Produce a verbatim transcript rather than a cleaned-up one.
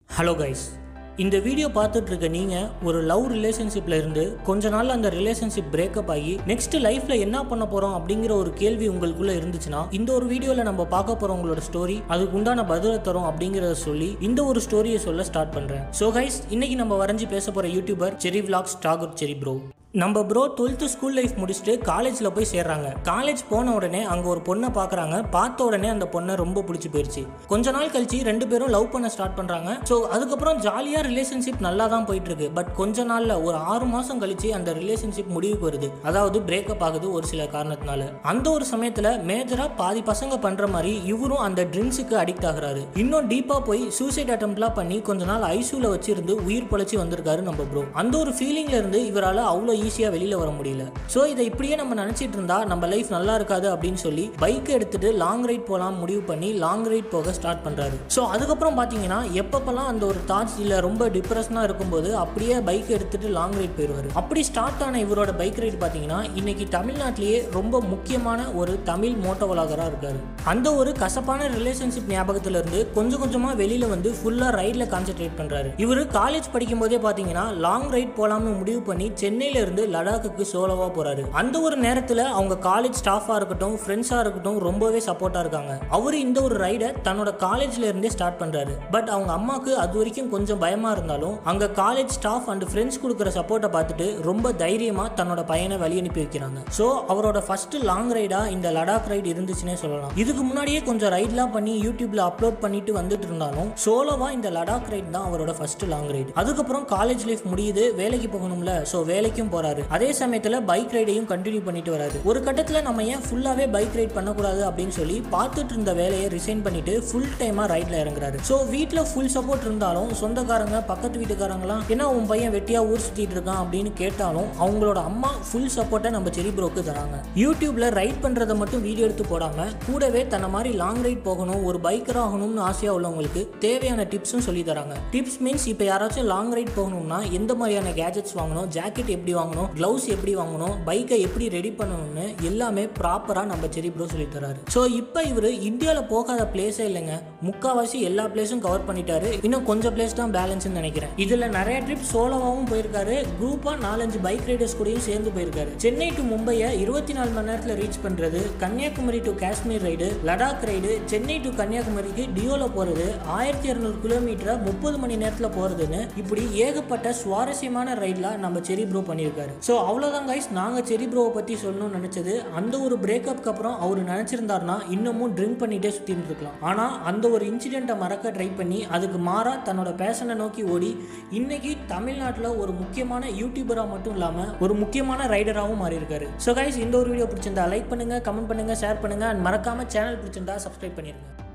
Hello guys. இந்த video பார்த்துட்டு இருக்க நீங்க ஒரு லவ் ரிலேஷன்ஷிப்ல இருந்து கொஞ்ச நாள்ல அந்த ரிலேஷன்ஷிப் பிரேக்கப் ஆகி நெக்ஸ்ட் லைஃப்ல என்ன பண்ண போறோம் அப்படிங்கிற ஒரு கேள்வி உங்களுக்குள்ள இருந்துச்சுன்னா இந்த ஒரு வீடியோல நம்ம பார்க்க போறோம் உங்களோட ஸ்டோரி அதுக்கு உண்டான பதிலை தரும் அப்படிங்கறத சொல்லி இந்த ஒரு ஸ்டோரியை சொல்ல ஸ்டார்ட் பண்றேன். சோ கைஸ், இன்னைக்கு நம்ம வரைஞ்சு பேச போற யூடியூபர் செரி விலாக்ஸ் டாகூர் செரி ப்ரோ. நம்ம ப்ரோ டுவெல்த்து ஸ்கூல் லைஃப் முடிச்சுட்டு காலேஜில் போய் சேர்றாங்க. காலேஜ் போன உடனே அங்கே ஒரு பொண்ணை பார்க்குறாங்க. பார்த்த உடனே அந்த பொண்ணை ரொம்ப பிடிச்சி போயிடுச்சு. கொஞ்ச நாள் கழிச்சு ரெண்டு பேரும் லவ் பண்ண ஸ்டார்ட் பண்ணுறாங்க. ஸோ அதுக்கப்புறம் ஜாலியாக ரிலேஷன்ஷிப் நல்லா தான் போயிட்டு இருக்கு. பட் கொஞ்ச நாளில் ஒரு ஆறு மாதம் கழிச்சு அந்த ரிலேஷன்ஷிப் முடிவுக்கு வருது. அதாவது பிரேக்கப் ஆகுது ஒரு சில காரணத்தினால. அந்த ஒரு சமயத்தில் மேஜராக பாதி பசங்க பண்ணுற மாதிரி இவரும் அந்த ட்ரிங்க்ஸுக்கு அடிக்ட் ஆகுறாரு. இன்னும் டீப்பாக போய் சூசைட் அட்டம்ப்ட்லாம் பண்ணி கொஞ்ச நாள் ஐசியூவில் வச்சிருந்து உயிர் பொழைச்சி வந்திருக்காரு நம்ம ப்ரோ. அந்த ஒரு ஃபீலிங்ல இருந்து இவரால் அவ்வளோ ஈஸியா வெளியில வர முடியல. சோ இதை இப்படியே நம்ம நினைச்சிட்டு இருந்தா நம்ம லைஃப் நல்லா இருக்காது அப்படின்னு சொல்லி பைக் எடுத்துட்டு லாங் ரைட் போலாம் முடிவு பண்ணி லாங் ரைட் போக ஸ்டார்ட் பண்றாரு. சோ அதுக்கப்புறம் பாத்தீங்கன்னா எப்பப்பெல்லாம் அந்த ஒரு தாட்ஸ் இல்ல ரொம்ப டிப்ரெஷனா இருக்கும்போது அப்படியே பைக் எடுத்துட்டு லாங் ரைட் போயிடுவாரு. அப்படி ஸ்டார்ட் ஆன இவரோட பைக் ரைட் பாத்தீங்கன்னா இன்னைக்கு தமிழ்நாட்டிலேயே ரொம்ப முக்கியமான ஒரு தமிழ் மோட்டோ விளாகரா இருக்காரு. அந்த ஒரு கசப்பான ரிலேஷன்ஷிப் ஞாபகத்துல இருந்து கொஞ்சம் கொஞ்சமா வெளியில வந்து ஃபுல்லா ரைட்ல கான்சென்ட்ரேட் பண்றாரு. இவரு காலேஜ் படிக்கும் போதே பாத்தீங்கன்னா லாங் ரைட் போலாம்னு முடிவு பண்ணி சென்னையில இருந்து லடாக்கு சோலோவா போறாரு. அந்த ஒரு நேரத்துல அவங்க காலேஜ் ஸ்டாஃபா இருக்கட்டும் ஃப்ரெண்ட்ஸா இருக்கட்டும் ரொம்பவே சப்போர்ட்டா இருக்காங்க. அவரு இந்த ஒரு ரைடை தன்னோட காலேஜ்ல இருந்தே ஸ்டார்ட் பண்றாரு. பட் அவங்க அம்மாக்கு அது வரைக்கும் கொஞ்சம் பயமா இருந்தாலும் அங்க காலேஜ் ஸ்டாஃப் அண்ட் ஃப்ரெண்ட்ஸ் கொடுக்குற சப்போர்ட்டை பார்த்துட்டு ரொம்ப தைரியமா தன்னோட பையனை வழி அனுப்பி வைக்கிறாங்க. சோ அவரோட ஃபர்ஸ்ட் லாங் ரைடா இந்த லடாக் ரைடு இருந்துச்சுன்னே சொல்லலாம். இதுக்கு முன்னாடியே கொஞ்சம் ரைட்லாம் பண்ணி யூடியூப்ல அப்லோட் பண்ணிட்டு வந்துட்டு இருந்தாலும் சோலோவா இந்த லடாக் ரைட் தான் அவரோட ஃபர்ஸ்ட் லாங் ரைடு. அதுக்கப்புறம் காலேஜ் லைஃப் முடியுது, வேலைக்கு போகணும்ல, சோ வேலைக்கும் போறாரு. அதே சமயத்துல பைக் ரைடையும் கண்டினியூ பண்ணிட்டு வராரு. ஒரு கட்டத்துல நம்ம ஏன் ஃபுல்லாவே பைக் ரைட் பண்ணக்கூடாது அப்படின்னு சொல்லி பார்த்துட்டு இருந்த வேலையை ரிசைன் பண்ணிட்டு ஃபுல் டைமா ரைட்ல இறங்குறாரு. சோ வீட்டுல ஃபுல் சப்போர்ட் இருந்தாலும் சொந்தக்காரங்க பக்கத்து வீட்டுக்காரங்களாம் என்ன உன் பையன் வெட்டியா ஊர் சுத்திட்டு இருக்கான் அப்படின்னு கேட்டாலும் அவங்களோட அம்மா ஃபுல் சப்போர்ட்டை நம்ம செரி ப்ரோக்கு தராங்க. யூடியூப்ல ரைட் பண்றதை மட்டும் வீடியோ எடுத்து போடாம கூடவே தன்னை மாதிரி லாங் ரைட் போகணும் ஒரு பைக்கரா ஆகணும்னு ஆசையா உள்ளவங்களுக்கு தேவையான டிப்ஸும் சொல்லி தராங்க. டிப்ஸ் மீன்ஸ் இப்போ யாராச்சும் லாங் ரைட் போகணும்னா எந்த மாதிரியான கேஜெட்ஸ் வாங்கணும், ஜாக்கெட் எப்படி வாங்கணும், கிளவுஸ் எப்படி வாங்கணும், பைக்கை எப்படி ரெடி பண்ணணும்னு எல்லாமே ப்ராப்பரா நம்ம செரி ப்ரோ சொல்லி தராரு. ஸோ இப்போ இவர் இந்தியாவில் போகாத பிளேஸே இல்லைங்க, முக்கால்வாசி எல்லா பிளேஸும் கவர் பண்ணிட்டாரு. இன்னும் கொஞ்சம் பிளேஸ் தான் பேலன்ஸ்னு நினைக்கிறேன். இதுல நிறைய ட்ரிப் சோலோவாகவும் போயிருக்காரு, குரூப்பா நாலஞ்சு பைக் ரைடர்ஸ் கூடயும் சேர்ந்து போயிருக்காரு. சென்னை டு மும்பையை இருபத்தி நாலு மணி நேரத்தில் ரீச் பண்றது, Kanyakumari to Kashmir ride, Ladakh ride, Chennai to கன்னியாகுமரிக்கு டியோல போறது, ஆயிரத்தி இருநூறு கிலோமீட்டரை முப்பது மணி நேரத்தில் போறதுன்னு இப்படி ஏகப்பட்ட சுவாரஸ்யமான ரைட்லாம் நம்ம செரி ப்ரோ பண்ணியிருக்காரு. ஸோ அவ்வளோதான் கைஸ், நாங்கள் செரி ப்ரோவை பற்றி சொல்லணும்னு நினச்சது. அந்த ஒரு பிரேக்கப்க்கு அப்புறம் அவர் நினச்சிருந்தாருன்னா இன்னமும் ட்ரிங்க் பண்ணிகிட்டே சுற்றிட்டு இருக்கலாம். ஆனால் அந்த ஒரு இன்சிடெண்ட்டை மறக்க ட்ரை பண்ணி அதுக்கு மாறா தன்னோட பேஷனை நோக்கி ஓடி இன்னைக்கு தமிழ்நாட்டில் ஒரு முக்கியமான யூடியூபராக மட்டும் இல்லாமல் ஒரு முக்கியமான ரைடராகவும் மாறி இருக்காரு. ஸோ கைஸ், இந்த ஒரு வீடியோ பிடிச்சிருந்தா லைக் பண்ணுங்கள், கமெண்ட் பண்ணுங்கள், ஷேர் பண்ணுங்கள் அண்ட் மறக்காமல் சேனல் பிடிச்சிருந்தா சப்ஸ்கிரைப் பண்ணிடுங்க.